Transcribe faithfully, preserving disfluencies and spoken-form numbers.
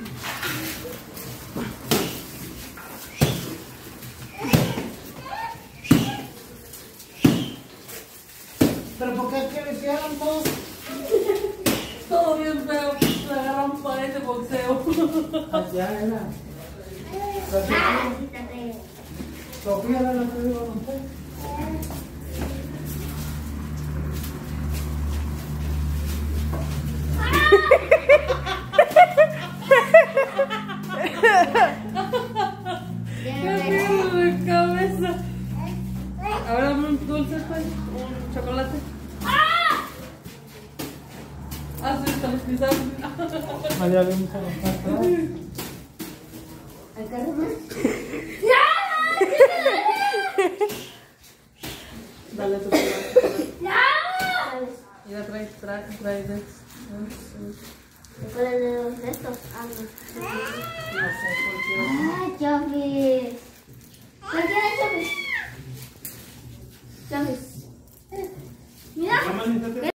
¿Pero por qué es que le hicieron todo? Todo bien feo, se agarran para este boxeo. Allá era. Sofía, Sofía era la que iba a romper. ¡Qué miedo de cabeza! Ahora un dulce, pues, un chocolate. Ah, sí, estamos pisando. Allá vemos a los atrás. ¿Acá nomás? Dale tu chocolate. Mira, trae, trae, trae de estos. ¿Cuál es de los de estos? Ah, no. No sé, cualquiera. Ah, Chofis. Cualquiera Chofis. Chofis. Mira.